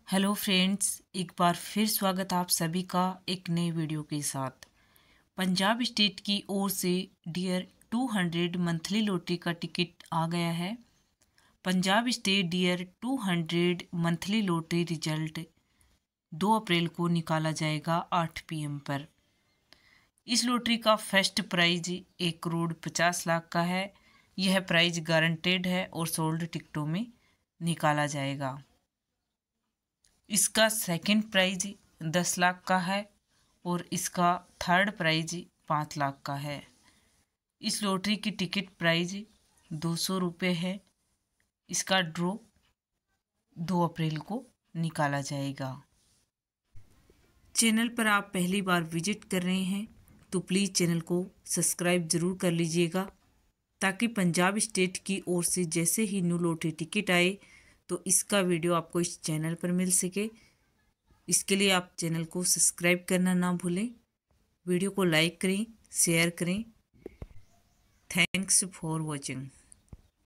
Hello friends, एक बार फिर स्वागत आप सभी का एक नए वीडियो के साथ। पंजाब स्टेट की ओर से डियर 200 मंथली लॉटरी का टिकट आ गया है। Punjab state dear 200 monthly lottery result 2 April को निकाला जाएगा 8 PM पर। इस लॉटरी का फर्स्ट प्राइज 1,50,00,000 का है। यह प्राइज गारंटेड है और सोल्ड टिकटों में निकाला जाएगा। इसका सेकंड प्राइज 10 लाख का है और इसका थर्ड प्राइज 5 लाख का है। इस लॉटरी की टिकट प्राइज 200 रुपये है। इसका ड्रॉ 2 अप्रैल को निकाला जाएगा। चैनल पर आप पहली बार विजिट कर रहे हैं तो प्लीज़ चैनल को सब्सक्राइब ज़रूर कर लीजिएगा, ताकि पंजाब स्टेट की ओर से जैसे ही न्यू लॉटरी टिकट आए तो इसका वीडियो आपको इस चैनल पर मिल सके। इसके लिए आप चैनल को सब्सक्राइब करना ना भूलें। वीडियो को लाइक करें, शेयर करें। Thanks for watching.